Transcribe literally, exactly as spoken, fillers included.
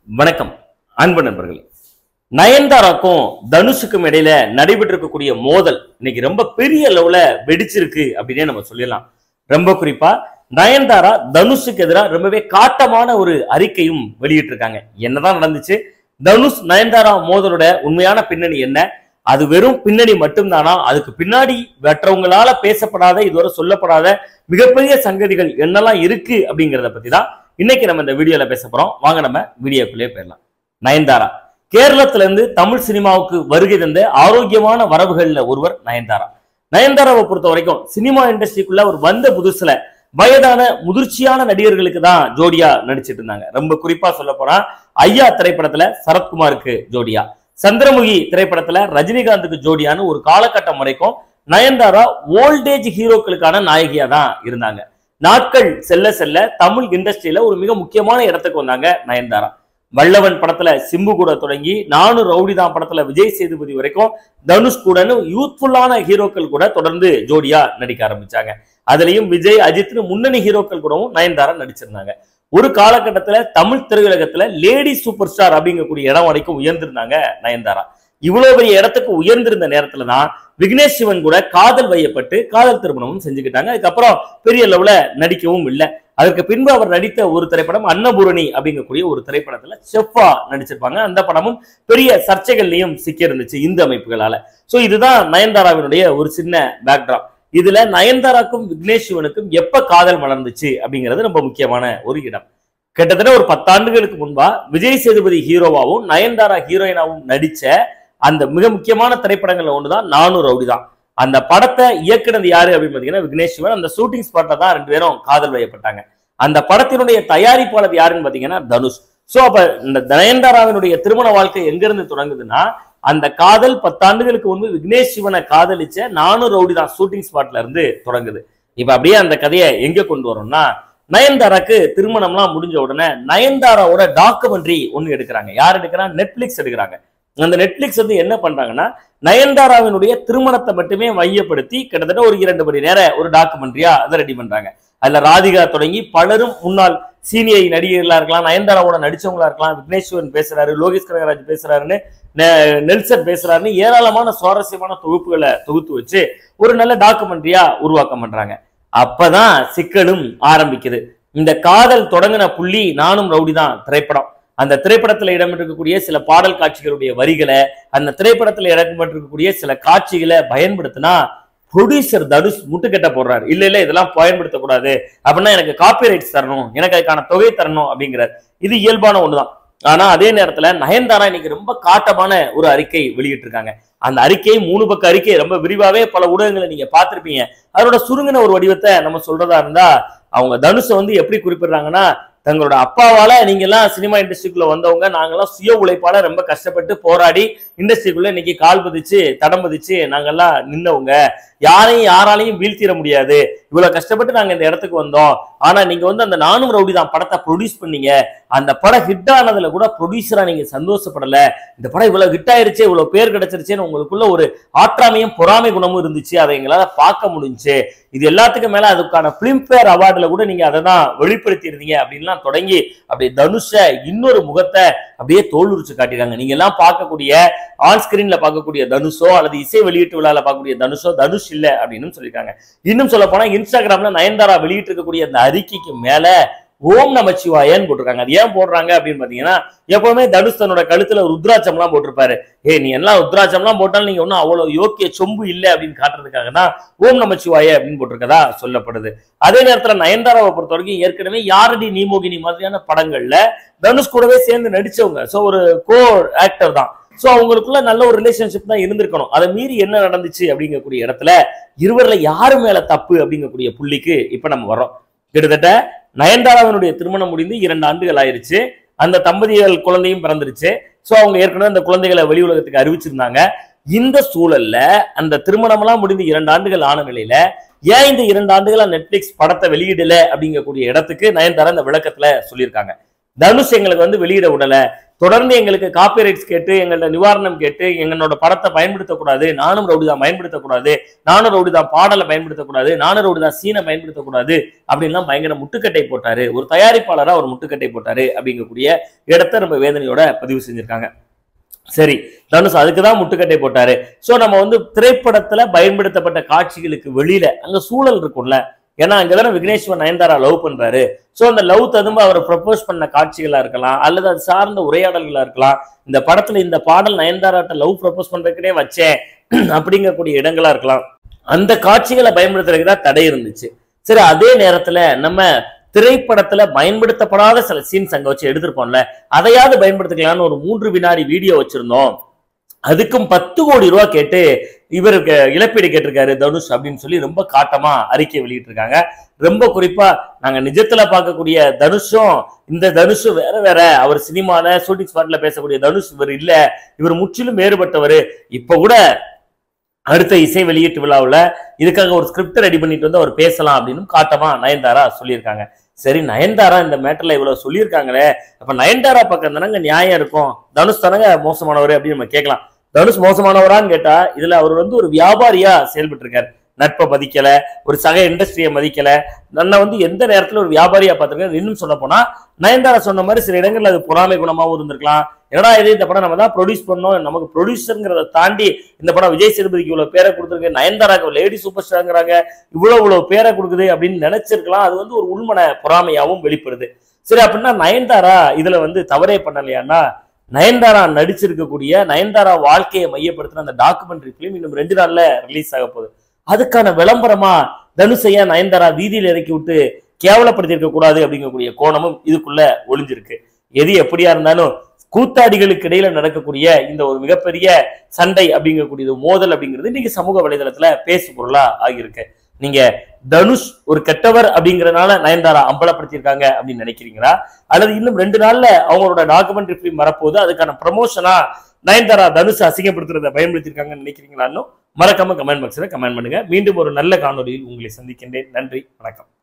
வணக்கம் அன்பு நண்பர்களே. நயன்தாராக்கும் தனுஷுக்கும் இடையில நடைபெற்று இருக்கக்கூடிய மோதல் இன்னைக்கு ரொம்ப பெரிய அளவுல வெடிச்சிருக்கு அப்படின்னே நம்ம சொல்லலாம். ரொம்ப குறிப்பா நயன்தாரா தனுஷுக்கு எதிராக ரொம்பவே காட்டமான ஒரு அறிக்கையும் வெளியிட்டு இருக்காங்க. என்னதான் நடந்துச்சு, தனுஷ் நயன்தாரா மோதலோட உண்மையான பின்னணி என்ன, அது வெறும் பின்னணி மட்டும்தானா, அதுக்கு பின்னாடி மற்றவங்களால பேசப்படாத இதுவரை சொல்லப்படாத மிகப்பெரிய சங்கதிகள் என்னெல்லாம் இருக்கு அப்படிங்கிறத பத்தி தான் இன்னைக்கு நம்ம இந்த வீடியோல பேச போறோம். வாங்க நம்ம வீடியோக்குள்ளே போயிடலாம். நயன்தாரா கேரளத்துல இருந்து தமிழ் சினிமாவுக்கு வருகை தந்த ஆரோக்கியமான வரவுகள்ல ஒருவர் நயன்தாரா. நயன்தாராவை பொறுத்த வரைக்கும் சினிமா இண்டஸ்ட்ரிக்குள்ள ஒரு வந்த புதுசுல வயதான முதிர்ச்சியான நடிகர்களுக்கு தான் ஜோடியா நடிச்சிட்டு இருந்தாங்க. ரொம்ப குறிப்பா சொல்ல போனா ஐயா திரைப்படத்துல சரத்குமாருக்கு ஜோடியா, சந்திரமுகி திரைப்படத்துல ரஜினிகாந்துக்கு ஜோடியான்னு ஒரு காலகட்டம் வரைக்கும் நயன்தாரா ஓல்டேஜ் ஹீரோக்களுக்கான நாயகியா தான் இருந்தாங்க. நாட்கள் செல்ல செல்ல தமிழ் இண்டஸ்ட்ரியில ஒரு மிக முக்கியமான இடத்துக்கு வந்தாங்க நயன்தாரா. வல்லவன் படத்துல சிம்பு கூட தொடங்கி நானு ரவுடிதான் படத்துல விஜய் சேதுபதி வரைக்கும் தனுஷ் கூட யூத்ஃபுல்லான ஹீரோக்கள் கூட தொடர்ந்து ஜோடியா நடிக்க ஆரம்பிச்சாங்க. அதுலயும் விஜய் அஜித்னு முன்னணி ஹீரோக்கள் கூடவும் நயன்தாரா நடிச்சிருந்தாங்க. ஒரு காலகட்டத்துல தமிழ் திரையுலகத்துல லேடி சூப்பர் ஸ்டார் அப்படிங்கக்கூடிய இடம் வரைக்கும் உயர்ந்திருந்தாங்க நயன்தாரா. இவ்வளவு பெரிய இடத்துக்கு உயர்ந்திருந்த நேரத்துல தான் விக்னேஷ் சிவன் கூட காதல் வையப்பட்டு காதல் திருமணமும் செஞ்சுக்கிட்டாங்க. அதுக்கப்புறம் பெரிய அளவுல நடிக்கவும் இல்லை. அதற்கு பின்பு அவர் நடித்த ஒரு திரைப்படம் அன்னபூரணி அப்படிங்கக்கூடிய ஒரு திரைப்படத்துல செஃப்பா நடிச்சிருப்பாங்க. அந்த படமும் பெரிய சர்ச்சைகள்லையும் சிக்கி இருந்துச்சு இந்த அமைப்புகளால. சோ இதுதான் நயன்தாராவினுடைய ஒரு சின்ன பேக்ட்ராப். இதுல நயன்தாராக்கும் விக்னேஷ் சிவனுக்கும் எப்ப காதல் வளர்ந்துச்சு அப்படிங்கிறது ரொம்ப முக்கியமான ஒரு இடம். கிட்டத்தட்ட ஒரு பத்தாண்டுகளுக்கு முன்பா விஜய் சேதுபதி ஹீரோவாவும் நயன்தாரா ஹீரோயினாவும் நடிச்ச அந்த மிக முக்கியமான திரைப்படங்கள்ல ஒண்ணுதான் நானு ரவுடிதான். அந்த படத்தை இயக்குனது யாரு அப்படின்னு பாத்தீங்கன்னா விக்னேஷ் சிவன். அந்த ஷூட்டிங் ஸ்பாட்ல தான் ரெண்டு பேரும் காதல் வயப்பட்டாங்க. அந்த படத்தினுடைய தயாரிப்பாளர் யாருன்னு பாத்தீங்கன்னா தனுஷ். சோ அப்ப இந்த நயன்தாராவினுடைய திருமண வாழ்க்கை எங்க இருந்து தொடங்குதுன்னா, அந்த காதல் பத்தாண்டுகளுக்கு முன்பு விக்னேஷ் சிவனை காதலிச்ச நானு ரவுடிதான் ஷூட்டிங் ஸ்பாட்ல இருந்து தொடங்குது. இப்ப அப்படியே அந்த கதையை எங்க கொண்டு வரோம்னா, நயன்தாராக்கு திருமணம்லாம் முடிஞ்ச உடனே நயன்தாராவோட டாக்குமெண்ட்ரி ஒண்ணு எடுக்கிறாங்க. யார் எடுக்கிறாங்க? நெட்ஃபிளிக்ஸ் எடுக்கிறாங்க. அந்த நெட்ஃபிளிக்ஸ் வந்து என்ன பண்றாங்கன்னா, நயன்தாராவினுடைய திருமணத்தை மட்டுமே மையப்படுத்தி கிட்டத்தட்ட ஒரு இரண்டு மணி நேரம் ஒரு டாக்குமெண்ட்ரியா அதை ரெடி பண்றாங்க. அதுல ராதிகா தொடங்கி பலரும் முன்னாள் சீனியர் நடிகர்களா இருக்கலாம், நயன்தாராவோட நடிச்சவங்களா இருக்கலாம், விக்னேஷ் சிவன் பேசுறாரு, லோகேஷ் கனகராஜ் பேசுறாருன்னு, நெல்சன் பேசுறாருன்னு ஏராளமான சுவாரஸ்யமான தொகுப்புகளை தொகுத்து வச்சு ஒரு நல்ல டாக்குமெண்ட்ரியா உருவாக்கம் பண்றாங்க. அப்பதான் சிக்கலும் ஆரம்பிக்குது. இந்த காதல் தொடங்கின புள்ளி நானும் ரவுடிதான் திரைப்படம். அந்த திரைப்படத்துல இடம்பெற்றிருக்கக்கூடிய சில பாடல் காட்சிகளுடைய வரிகளை, அந்த திரைப்படத்துல இடம்பெற்றிருக்கக்கூடிய சில காட்சிகளை பயன்படுத்தினா ப்ரொடியூசர் தனுஷ் முட்டுக்கட்ட போடுறாரு. இல்ல இல்ல இதெல்லாம் பயன்படுத்தக்கூடாது, அப்படின்னா எனக்கு காப்பி ரைட்ஸ் தரணும், எனக்கு அதுக்கான தொகை தரணும் அப்படிங்கிறார். இது இயல்பான ஒண்ணுதான். ஆனா அதே நேரத்துல நயன்தாரா இன்னைக்கு ரொம்ப காட்டமான ஒரு அறிக்கை வெளியிட்டு இருக்காங்க. அந்த அறிக்கை மூணு பக்க அறிக்கை ரொம்ப விரிவாவே பல ஊடகங்களை நீங்க பார்த்திருப்பீங்க. அதோட சுருங்கின ஒரு வடிவத்தை நம்ம சொல்றதா இருந்தா, அவங்க தனுஷை வந்து எப்படி குறிப்பிடுறாங்கன்னா, தங்களோட அப்பாவால நீங்க எல்லாம் சினிமா இண்டஸ்ட்ரிக்குள்ள வந்தவங்க, நாங்கெல்லாம் சுய உழைப்பால ரொம்ப கஷ்டப்பட்டு போராடி இண்டஸ்ட்ரிக்குள்ள இன்னைக்கு கால் பதிச்சு தடம் பதிச்சு நாங்கெல்லாம் நின்னவங்க, யாரையும் யாராலையும் வீழ்த்திட முடியாது, இவ்வளவு கஷ்டப்பட்டு நாங்க இந்த இடத்துக்கு வந்தோம். ஆனா நீங்க வந்து அந்த நானும் ரவுடி தான் படத்தை ப்ரொடியூஸ் பண்ணீங்க, அந்த படம் ஹிட் ஆனதுல கூட ப்ரொடியூசரா நீங்க சந்தோஷப்படல, இந்த படம் இவ்வளவு ஹிட் ஆயிருச்சு, இவ்வளவு பேர் கிடைச்சிருச்சுன்னு உங்களுக்குள்ள ஒரு ஆற்றாமையும் பொறாமை குணமும் இருந்துச்சு, அதை எங்களால பார்க்க முடிஞ்சு. இது எல்லாத்துக்கும் மேல அதுக்கான பிலிம்பேர் அவார்டுல கூட நீங்க அதை தான் வெளிப்படுத்தி இருந்தீங்க அப்படின்லாம் தொடங்கி அப்படியே தனுஷ இன்னொரு முகத்தை அப்படியே தோல் உரிச்சு காட்டிடுறாங்க. நீங்க எல்லாம் பார்க்கக்கூடிய ஆன் ஸ்கிரீன்ல பார்க்கக்கூடிய தனுஷோ அல்லது இசை வெளியீட்டு விழால பார்க்கக்கூடிய தனுஷோ தனுஷ் இல்ல அப்படின்னு சொல்லியிருக்காங்க. இன்னும் சொல்ல போனா இன்ஸ்டாகிராம்ல நயன்தாரா வெளியிட்டு இருக்கக்கூடிய அந்த அறிக்கைக்கு மேல ஓம் நமச்சிவாயன்னு போட்டிருக்காங்க. அது ஏன் போடுறாங்க அப்படின்னு பாத்தீங்கன்னா, எப்பவுமே தனுஷ் தன்னோட கழுத்துல ருத்ராட்சம் எல்லாம் போட்டிருப்பாரு. ஏ நீ எல்லாம் ருத்ராட்சம் எல்லாம் போட்டாலும் நீங்க ஒன்னும் அவ்வளவு யோக்கிய சொம்பு இல்லை அப்படின்னு காட்டுறதுக்காக தான் ஓம் நமச்சிவாய அப்படின்னு போட்டிருக்கதா சொல்லப்படுது. அதே நேரத்துல நயன்தாராவை பொறுத்த வரைக்கும் ஏற்கனவே யாரடி நீமோகினி மாதிரியான படங்கள்ல தனுஷ் கூடவே சேர்ந்து நடிச்சவங்க. சோ ஒரு கோ ஆக்டர் தான். சோ அவங்களுக்குள்ள நல்ல ஒரு ரிலேஷன்ஷிப் தான் இருந்திருக்கணும். அதை மீறி என்ன நடந்துச்சு அப்படிங்கக்கூடிய இடத்துல இருவர்ல யாரு மேல தப்பு அப்படிங்கக்கூடிய புள்ளிக்கு இப்ப நம்ம வர்றோம். கிட்டத்தட்ட நயன்தாராவினுடைய திருமணம் முடிந்து இரண்டு ஆண்டுகள் ஆயிருச்சு. அந்த தம்பதிகள் குழந்தையும் பிறந்துருச்சு. சோ அவங்க ஏற்கனவே அந்த குழந்தைகளை வெளி உலகத்துக்கு அறிவிச்சிருந்தாங்க. இந்த சூழல்ல அந்த திருமணம் எல்லாம் முடிந்து இரண்டு ஆண்டுகள் ஆன நிலையில ஏன் இந்த இரண்டு ஆண்டுகளா நெட்ஃபிளிக்ஸ் படத்தை வெளியிடல அப்படிங்கக்கூடிய இடத்துக்கு நயன்தாரா இந்த விளக்கத்துல சொல்லியிருக்காங்க. தனுஷ் எங்களுக்கு வந்து வெளியிட விடல, தொடர்ந்து எங்களுக்கு காப்பிரைட்ஸ் கேட்டு எங்களோட நிவாரணம் கேட்டு எங்களோட படத்தை பயன்படுத்தக்கூடாது, நானும் ரவுடிதான் பயன்படுத்தக்கூடாது, நானும் ரவுடிதான் பாடலை பயன்படுத்தக்கூடாது, நானும் ரவுடிதான் சீனை பயன்படுத்தக்கூடாது அப்படின்லாம் பயங்கர முட்டுக்கட்டை போட்டாரு. ஒரு தயாரிப்பாளரா ஒரு முட்டுக்கட்டை போட்டாரு அப்படிங்கக்கூடிய இடத்த நம்ம வேதனையோட பதிவு செஞ்சிருக்காங்க. சரி, தனுஷ் அதுக்குதான் முட்டுக்கட்டை போட்டாரு. சோ நம்ம வந்து திரைப்படத்துல பயன்படுத்தப்பட்ட காட்சிகளுக்கு வெளியில அங்க சூழல் இருக்கும்ல, ஏன்னா அங்கதானே விக்னேஸ்வர் நயன்தாரா லவ் பண்றாரு. சோ அந்த லவ் ததும்ப அவர் ப்ரப்போஸ் பண்ண காட்சிகளா இருக்கலாம், அல்லது அது சார்ந்த உரையாடல்களா இருக்கலாம். இந்த படத்துல இந்த பாடல் நயன்தாராட்ட லவ் ப்ரப்போஸ் பண்றதுக்குனே வச்சேன் அப்படிங்கக்கூடிய இடங்களா இருக்கலாம். அந்த காட்சிகளை பயன்படுத்துறதுக்கு தான் தடை இருந்துச்சு. சரி, அதே நேரத்துல நம்ம திரைப்படத்துல பயன்படுத்தப்படாத சில சீன்ஸ் அங்க வச்சு எடுத்திருப்போம்ல, அதையாவது பயன்படுத்திக்கலாம்னு ஒரு மூன்று வினாடி வீடியோ வச்சிருந்தோம். அதுக்கும் பத்து கோடி ரூபாய் கேட்டு இவருக்கு இழப்பீடு கேட்டிருக்காரு தனுஷ் அப்படின்னு சொல்லி ரொம்ப காட்டமா அறிக்கை வெளியிட்டு இருக்காங்க. ரொம்ப குறிப்பா நாங்க நிஜத்துல பார்க்கக்கூடிய தனுஷும் இந்த தனுஷும் வேற வேற. அவர் சினிமால ஷூட்டிங் ஸ்பாட்ல பேசக்கூடிய தனுஷ் இவர் இல்ல, இவர் முற்றிலும் வேறுபட்டவர். இப்ப கூட அடுத்த இசை வெளியீட்டு விழாவுல இதுக்காக ஒரு ஸ்கிரிப்ட் ரெடி பண்ணிட்டு வந்து அவர் பேசலாம் அப்படின்னு காட்டமா நயன்தாரா சொல்லியிருக்காங்க. சரி, நயன்தாரா இந்த மேட்டர்ல இவ்வளவு சொல்லியிருக்காங்களே, அப்ப நயன்தாரா பக்கம் தானங்க நியாயம் இருக்கும், தனுஷ் தானங்க மோசமானவர் அப்படின்னு நம்ம கேட்கலாம். தனுஷ் மோசமானவரான்னு கேட்டா இதுல அவர் வந்து ஒரு வியாபாரியா செயல்பட்டு இருக்காரு. நட்பை மதிக்கல, ஒரு சக இண்டஸ்ட்ரியை மதிக்கல, நம்ம வந்து எந்த நேரத்துல ஒரு வியாபாரியா பார்த்திருக்காரு. இன்னும் சொல்ல போனா நயன்தாரா சொன்ன மாதிரி சில இடங்கள்ல அது பொறாமை குணமாவும் இருந்திருக்கலாம். என்னடா இது, இந்த படம் நம்ம தான் ப்ரொடியூஸ் பண்ணோம், நமக்கு ப்ரொடியூசருங்கிறத தாண்டி இந்த படம் விஜய் சேதுபதிக்கு இவ்வளவு பேரை கொடுத்துருக்கு, நயன்தாராக்கு லேடி சூப்பர் ஸ்டார்ங்கிறாங்க, இவ்வளவு இவ்வளவு பேரை கொடுக்குது அப்படின்னு நினைச்சிருக்கலாம். அது வந்து ஒரு உள்மன பொறாமையாவும் வெளிப்படுது. சரி, அப்படின்னா நயன்தாரா இதுல வந்து தவறே பண்ணலையான்னா, நயன்தாரா நடிச்சிருக்கக்கூடிய நயன்தாரா வாழ்க்கையை மையப்படுத்தின அந்த டாக்குமெண்ட்ரி பிலிம் இன்னும் ரெண்டு நாள்ல ரிலீஸ் ஆக போகுது. அதுக்கான விளம்பரமா தனுஷையா நயன்தாரா வீதியில இறக்கி விட்டு கேவலப்படுத்தி இருக்க கூடாது அப்படிங்கக்கூடிய கோணமும் இதுக்குள்ள ஒளிஞ்சிருக்கு. எது எப்படியா இருந்தாலும் கூத்தாடிகளுக்கு இடையில நடக்கக்கூடிய இந்த ஒரு மிகப்பெரிய சண்டை அப்படிங்கக்கூடியது, மோதல் அப்படிங்கிறது இன்னைக்கு சமூக வலைதளத்துல பேசு பொருளா ஆகியிருக்கு. நீங்க தனுஷ் ஒரு கெட்டவர் அப்படிங்கறதுனால நயன்தாரா அம்பலப்படுத்தியிருக்காங்க அப்படின்னு நினைக்கிறீங்களா, அல்லது இன்னும் ரெண்டு நாள்ல அவங்களோட டாக்குமெண்ட்ரி பிலிம் வரப்போகுது, அதுக்கான ப்ரமோஷனா நயன்தாரா தனுஷ் அசிங்கப்படுத்துறதை பயன்படுத்தியிருக்காங்கன்னு நினைக்கிறீங்களான்னு மறக்காம கமெண்ட் பாக்ஸ்ல கமெண்ட் பண்ணுங்க. மீண்டும் ஒரு நல்ல காணொலியில் உங்களை சந்திக்கின்றேன். நன்றி, வணக்கம்.